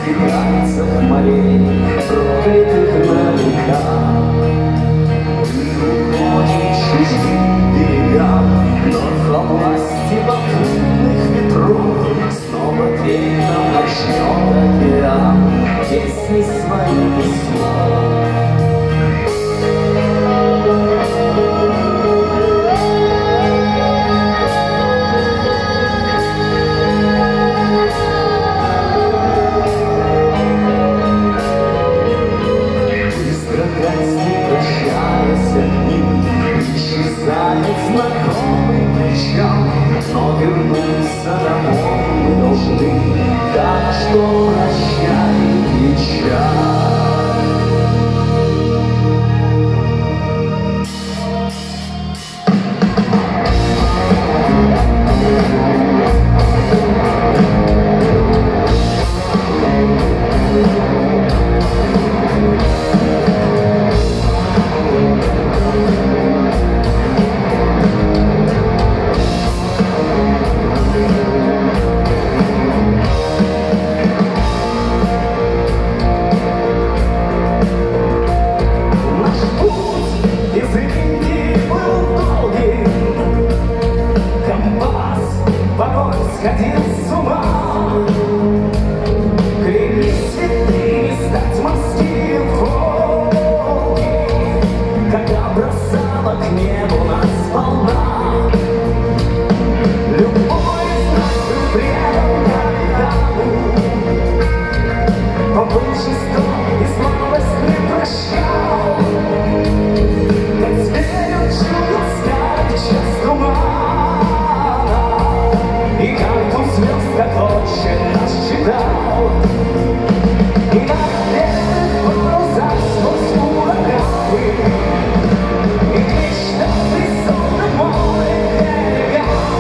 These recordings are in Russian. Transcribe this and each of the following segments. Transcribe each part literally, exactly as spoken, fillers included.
скитальцев морей, проклятых на века. Ты уходишь чужим берегам, но во власти попутных ветров снова ветром начнет океан песни своих слов. Исчезает знакомый причал, но вернуться домой мы должны, так что прощай, печаль. Сходил с ума, крепли цветы, стать морские волны, когда бросала к небу нас волна. Любой из нас был предан капитану, побольше сто и слабость не прощал. Как зверь он чуял стать час тумана, и карту звезд как очень нас читал. И на белых парусах сквозь ураганы, и мечта присутствует море берегам.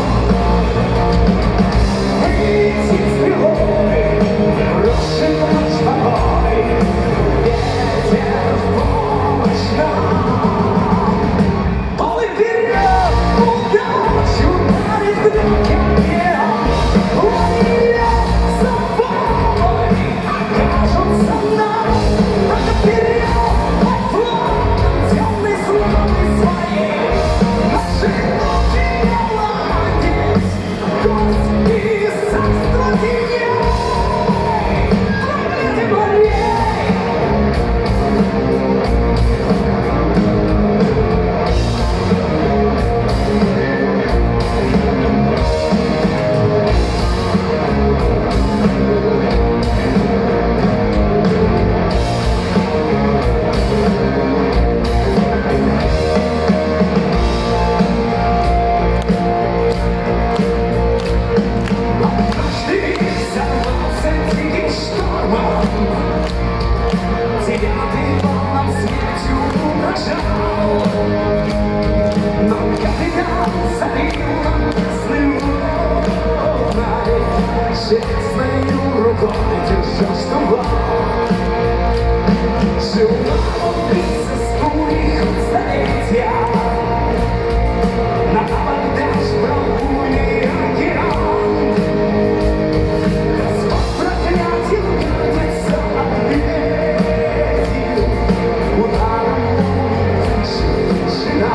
Летит стрелой, брошен ночь покой, ветер в помощь нам. Он и вперед, удачу дарит вдруг океан. Лови за собой, кажутся нам, только вперед, по флотам темной славы своей. Наши ноги наладить, гость и царство теней, проклятие морей. Но капитан залил нам красным волной, железной рукой держал штурвал. Жила он близко с бурей столетия, на абордаж брал буйный океан. Господь проклятил, гордится ответил ударом жена.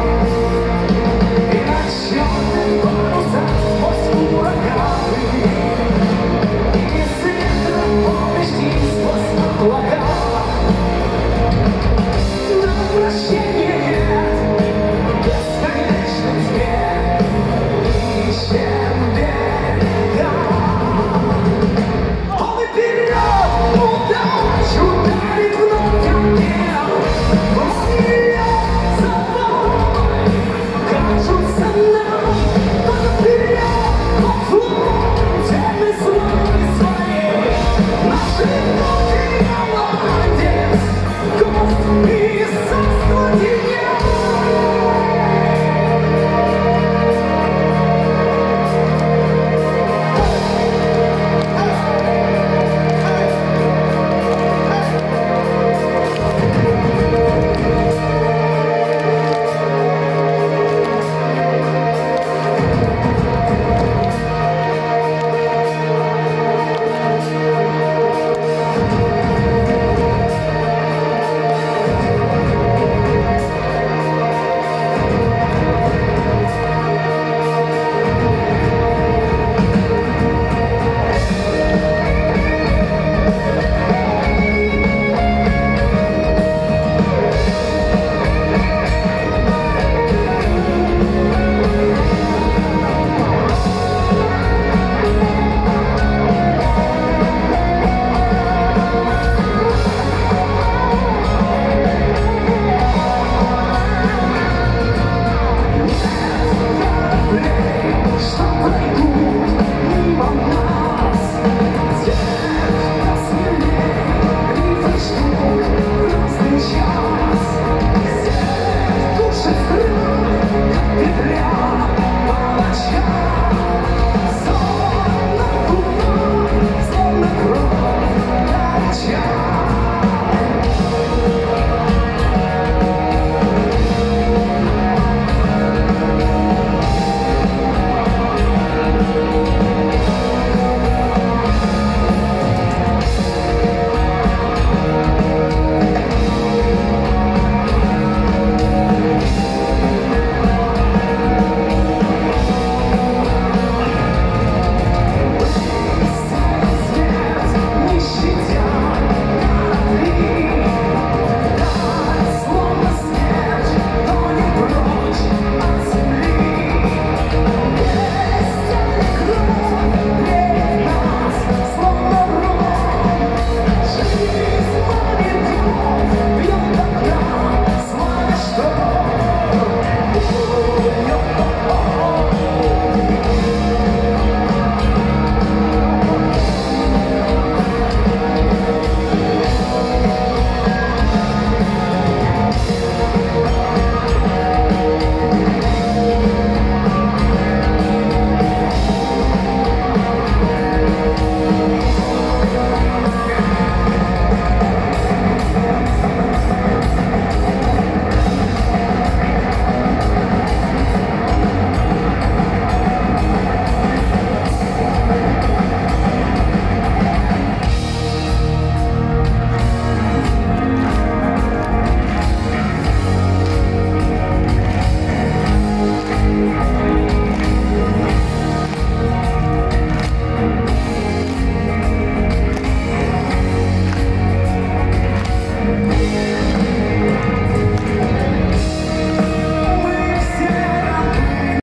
И на черных парусах сквозь ураганы, и с ветром помощи сквозь облака. Но прощения нет, бесконечный свет, ищем берега. Он и вперед, удачу дарит вновь океан. Лови за собой, кажутся нам, только вперед, по флотам темной славы своей. Наши